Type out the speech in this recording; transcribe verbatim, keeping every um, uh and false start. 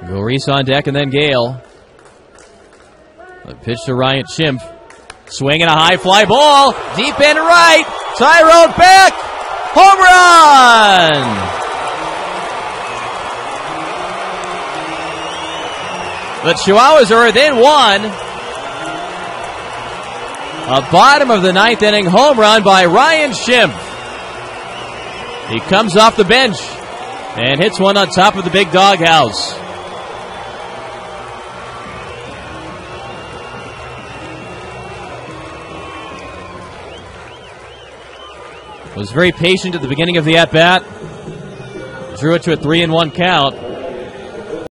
Reese on deck and then Gale. The pitch to Ryan Schimpf. Swinging a high fly ball. Deep end right. Tyrone back. Home run! The Chihuahuas are within one. A bottom of the ninth inning home run by Ryan Schimpf. He comes off the bench and hits one on top of the big doghouse. Was very patient at the beginning of the at-bat. Drew it to a three and one count.